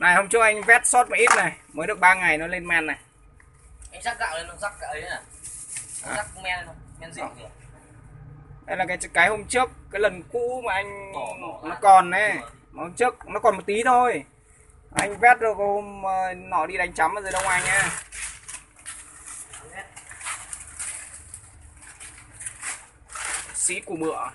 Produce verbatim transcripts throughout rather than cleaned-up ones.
Này hôm trước anh vét sót một ít này, mới được ba ngày nó lên men này. Anh rắc gạo lên, rắc ấy nè. À. Rắc men không? Men gì kìa. Đây là cái cái hôm trước, cái lần cũ mà anh bỏ, bỏ nó còn đấy. Hôm trước nó còn một tí thôi. Anh vét được hôm nọ đi đánh chấm ở dưới Đông Anh nhá. Xí của mựa.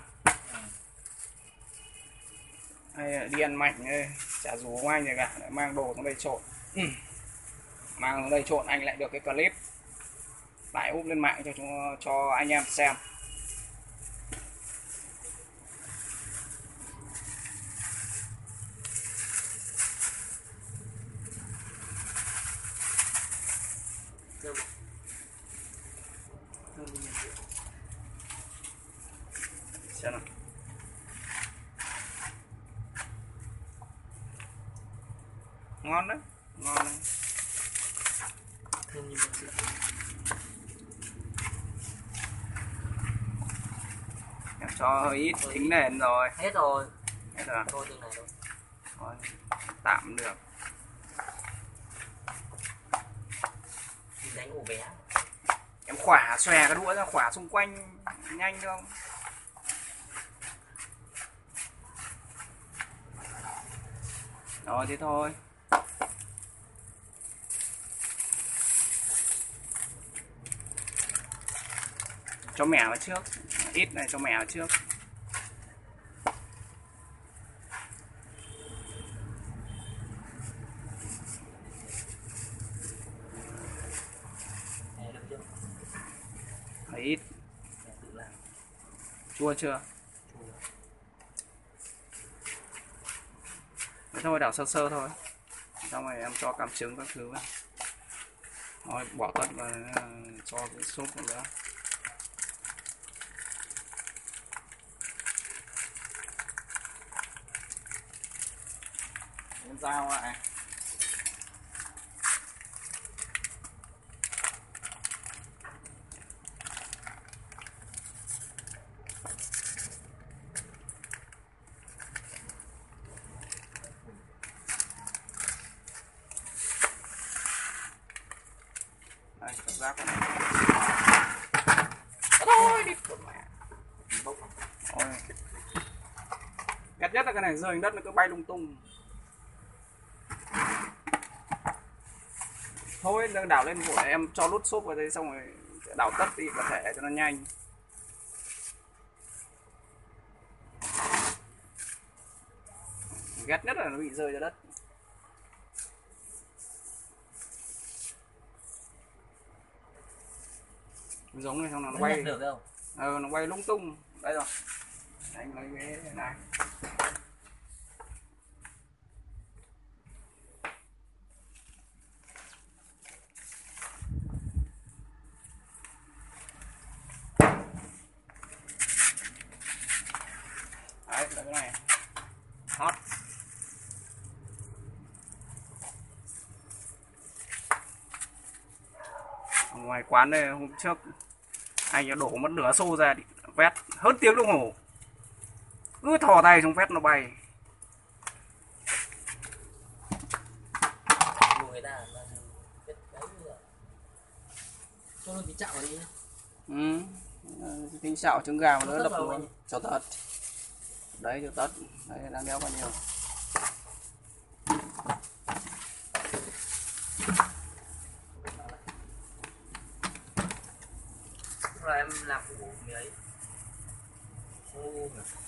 Đây, đi ăn mạnh đây, chả rủ ông anh gì cả, lại mang đồ xuống đây trộn. Ừ. Mang xuống đây trộn anh lại được cái clip lại úp lên mạng cho chúng cho anh em xem. Xem nào. Ngon đấy, ngon đấy. Em cho hơi ít thính nền rồi. Hết rồi. Hết rồi. Thôi từng này thôi. Thôi, tạm được. Đánh ổ bé. Em khỏa xòe cái đũa ra, khỏa xung quanh nhanh không? Rồi thế thôi. Cho mẻ vào trước, ít này cho mẻ vào trước. Hơi ít. Chua chưa? Thế thôi, đảo sơ sơ thôi. Xong rồi em cho cam trứng các thứ vào. Rồi bỏ tất vào cho cái sốt vào nữa. Em dao lại. Đây, cảm giác của nó. Thôi đi của mẹ. Ôi. Ghét nhất là cái này rơi đất nó cứ bay lung tung. Thôi đảo lên vội, em cho lút xốp vào đây xong rồi đảo tất đi có thể cho nó nhanh. Ghét nhất là nó bị rơi ra đất. Giống này xong nó bay được đâu. Ờ, nó bay lung tung. Đây rồi. Anh lấy cái này. Đấy, là cái này hot. Ở ngoài quán đây hôm trước anh đã đổ mất nửa xô ra vét hơn tiếng đồng hồ, cứ thò tay xuống vét nó bay. Người ta cho nó tí chạo vào đi. Ừ, tinh xạo trứng gà mà nó đập luôn cho tất. Đấy cho tất, đấy đang đeo bao nhiêu. Rồi em làm củ mì ấy. Ô.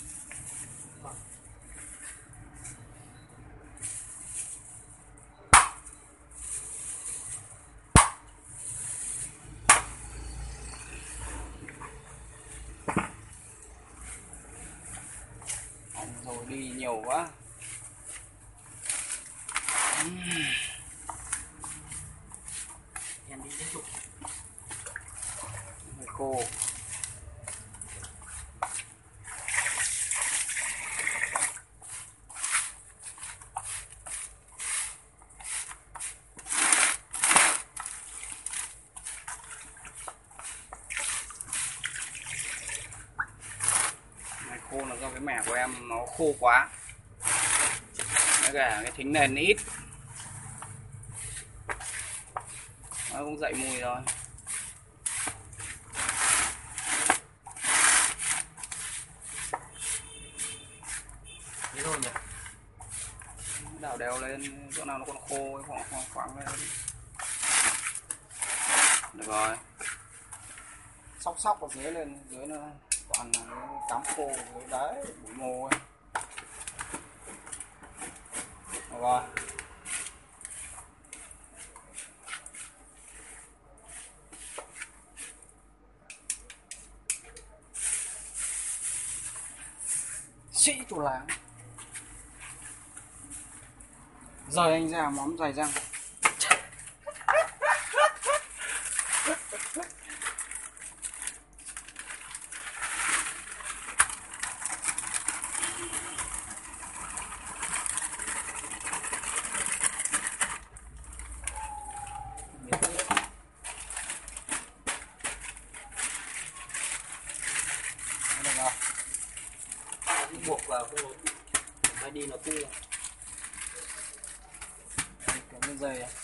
Rồi đi nhiều quá. Em đi tiếp tục. Hơi khô. Khô là do cái mẻ của em nó khô quá. Cái cả cái thính nền ít. nó cũng dậy mùi rồi. Thế thôi nhỉ. Đảo đều lên, chỗ nào nó còn khô khoảng khoảng khoảng lên. Được rồi. Sóc sóc ở dưới lên, dưới nó toàn là cái cám khô dưới đấy, bụi mồ ấy. Được rồi. Sĩ tù láng. Rời anh ra món dày răng. Buộc vào cái máy đi nó cua. Cái miếng dây này.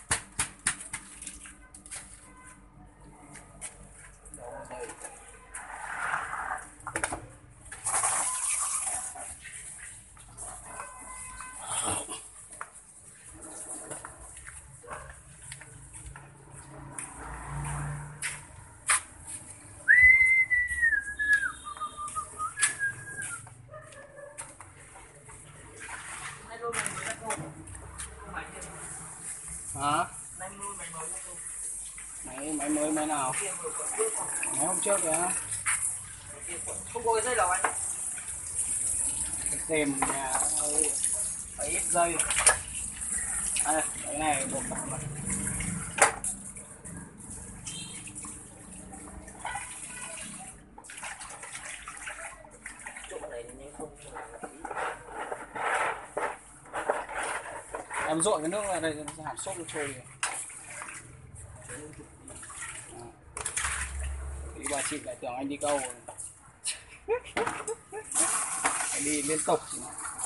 Đó, dây. Hả? Máy máy mới máy nào? Máy hôm trước kìa. Không có cái dây đâu anh. Cái kèm nhà hơi phải ít dây. À, cái này buộc tạm này. Chỗ này nhanh không. Em dội cái nước ra đây hạt sốt nó trôi rồi. Thì bà chị lại tưởng anh đi câu rồi. Đi liên tục.